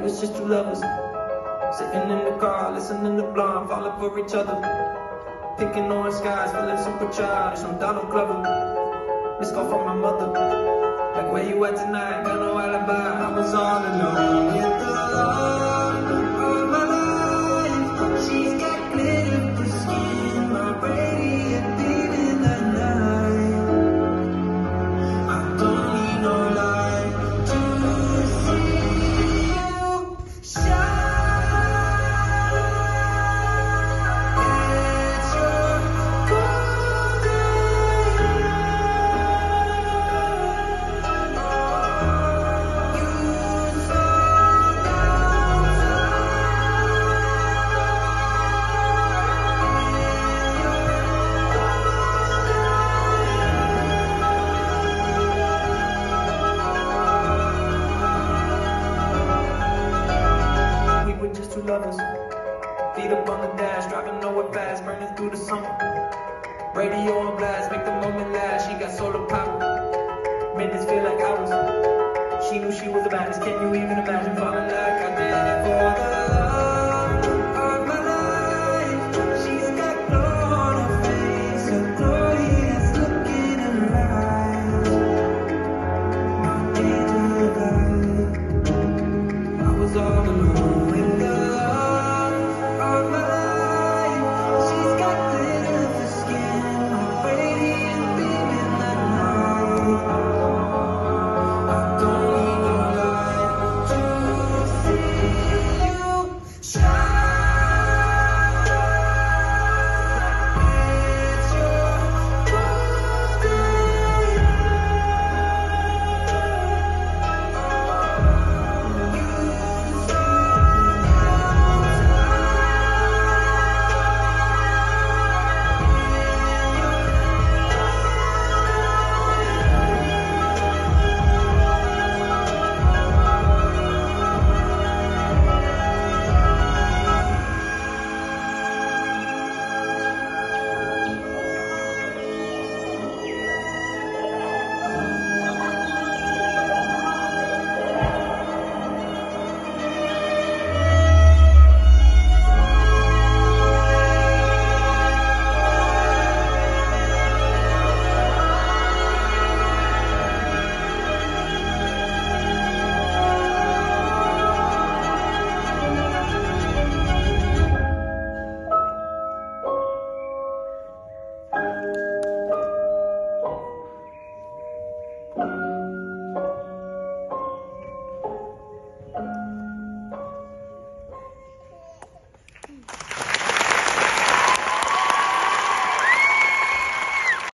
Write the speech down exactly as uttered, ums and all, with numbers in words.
was just two lovers, sitting in the car, listening to Blonde, falling for each other. Picking orange skies, feeling super childish on Donald Glover. Missed call from my mother, like where you at tonight, got no alibi. I was all alone with the love of my life. She's got glitter for skin, my radiant beam in the night. I don't need no light to see you shine. Just two lovers, feet up on the dash, driving nowhere fast, burning through the summer. Radio on blast, make the moment last. She got solar power, minutes feel like hours. She knew she was the baddest. Can you even imagine falling out?